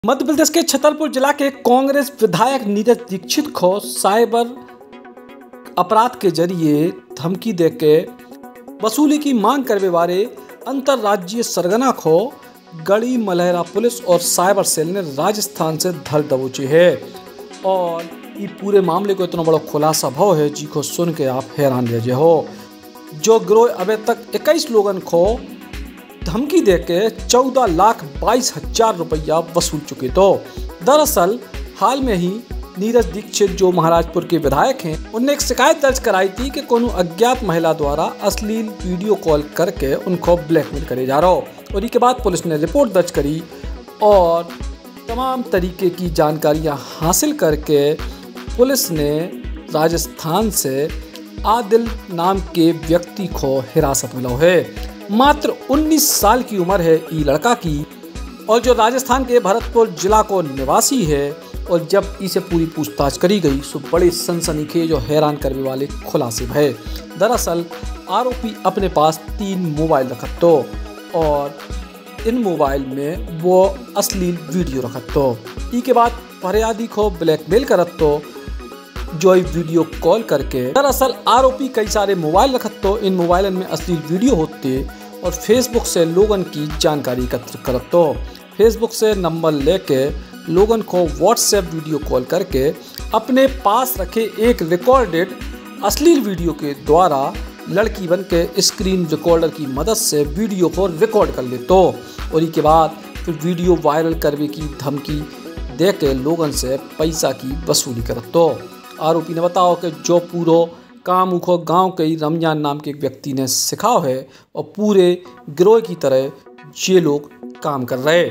मध्य प्रदेश के छतरपुर जिला के कांग्रेस विधायक नीरज दीक्षित को साइबर अपराध के जरिए धमकी देके वसूली की मांग करने वाले अंतर्राज्यीय सरगना को गढ़ी मलहरा पुलिस और साइबर सेल ने राजस्थान से धर दबोची है। और ये पूरे मामले को इतना बड़ा खुलासा भाव है जी को सुन के आप हैरान रह जाए हो। जो गिरोह अभी तक 21 लोगों को धमकी देके 14,22,000 रुपया वसूल चुके। तो दरअसल हाल में ही नीरज दीक्षित जो महाराजपुर के विधायक हैं, उनने एक शिकायत दर्ज कराई थी कि कोनो अज्ञात महिला द्वारा अश्लील वीडियो कॉल करके उनको ब्लैकमेल करे जा रहा हो। और इसके बाद पुलिस ने रिपोर्ट दर्ज करी और तमाम तरीके की जानकारियां हासिल करके पुलिस ने राजस्थान से आदिल नाम के व्यक्ति को हिरासत में लिया है। मात्र 19 साल की उम्र है ये लड़का की और जो राजस्थान के भरतपुर जिला को निवासी है। और जब इसे पूरी पूछताछ करी गई तो बड़े सनसनीखेज और हैरान करने वाले खुलासे भये। दरअसल आरोपी अपने पास 3 मोबाइल रखत तो और इन मोबाइल में वो अश्लील वीडियो रखत तो। इसके बाद फरियादी को ब्लैकमेल करत तो जो वीडियो कॉल करके। दरअसल आरोपी कई सारे मोबाइल रखत तो इन मोबाइल में अश्लील वीडियो होते और फेसबुक से लोगन की जानकारी एकत्र करत तो। फेसबुक से नंबर लेके लोगन को व्हाट्सएप वीडियो कॉल करके अपने पास रखे एक रिकॉर्डेड अश्लील वीडियो के द्वारा लड़की बन के स्क्रीन रिकॉर्डर की मदद से वीडियो को रिकॉर्ड कर ले तो। और इसके बाद फिर वीडियो वायरल करने की धमकी दे के लोगन से पैसा की वसूली करत तो। आरोपी ने बताओ कि जो पूरा काम उनको गांव के रमजान नाम के एक व्यक्ति ने सिखाओ है और पूरे गिरोह की तरह ये लोग काम कर रहे।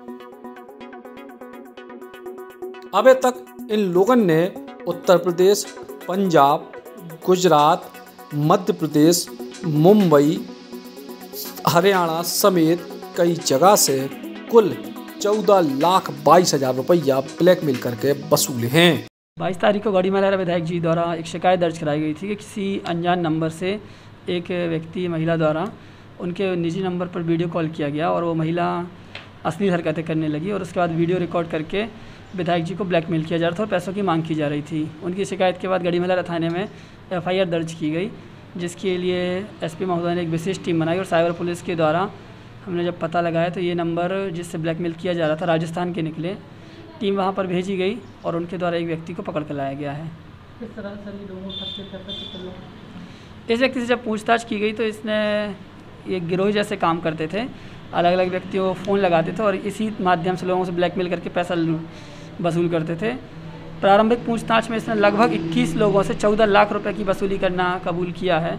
अभी तक इन लोगों ने उत्तर प्रदेश, पंजाब, गुजरात, मध्य प्रदेश, मुंबई, हरियाणा समेत कई जगह से कुल 14,22,000 रुपया ब्लैकमेल करके वसूले हैं। 22 तारीख को गढ़ी मलहरा विधायक जी द्वारा एक शिकायत दर्ज कराई गई थी कि किसी अनजान नंबर से एक व्यक्ति महिला द्वारा उनके निजी नंबर पर वीडियो कॉल किया गया और वो महिला अश्लील हरकतें करने लगी और उसके बाद वीडियो रिकॉर्ड करके विधायक जी को ब्लैकमेल किया जा रहा था और पैसों की मांग की जा रही थी। उनकी शिकायत के बाद गढ़ी मलहरा थाने में FIR दर्ज की गई, जिसके लिए SP महोदय ने एक विशेष टीम बनाई और साइबर पुलिस के द्वारा हमने जब पता लगाया तो ये नंबर जिससे ब्लैकमेल किया जा रहा था राजस्थान के निकले। टीम वहाँ पर भेजी गई और उनके द्वारा एक व्यक्ति को पकड़ कर लाया गया है। किस तरह से ये दोनों इस व्यक्ति से जब पूछताछ की गई तो इसने ये गिरोह जैसे काम करते थे, अलग अलग व्यक्तियों को फ़ोन लगाते थे और इसी माध्यम से लोगों से ब्लैकमेल करके पैसा वसूल करते थे। प्रारंभिक पूछताछ में इसने लगभग 21 लोगों से 14 लाख रुपए की वसूली करना कबूल किया है।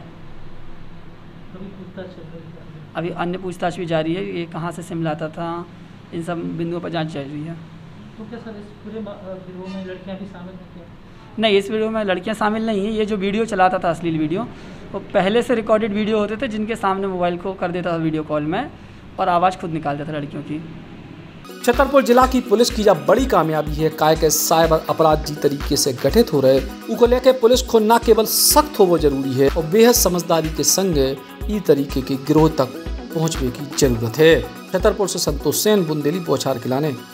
अभी अन्य पूछताछ भी जारी है, ये कहाँ से सिम लाता था, इन सब बिंदुओं पर जांच चल रही है। तो क्या सर इस पूरे वीडियो में लड़कियां भी शामिल हैं क्या? नहीं, इस वीडियो में लड़कियां शामिल नहीं हैं। ये जो वीडियो चलाता था अश्लील वीडियो, वो पहले से रिकॉर्डेड वीडियो होते थे जिनके सामने मोबाइल को कर देता था वीडियो कॉल में और आवाज़ खुद निकाल देता था लड़कियों की। छतरपुर जिला की पुलिस की जब बड़ी कामयाबी है काय के साइबर अपराध जी तरीके से गठित हो रहे उनको लेकर पुलिस को न केवल सख्त हो वो जरूरी है और बेहद समझदारी के संग ई तरीके के गिरोह तक पहुँचने की जरूरत है। छतरपुर से संतोष सेन, बुंदेली, बौछार खिलाने।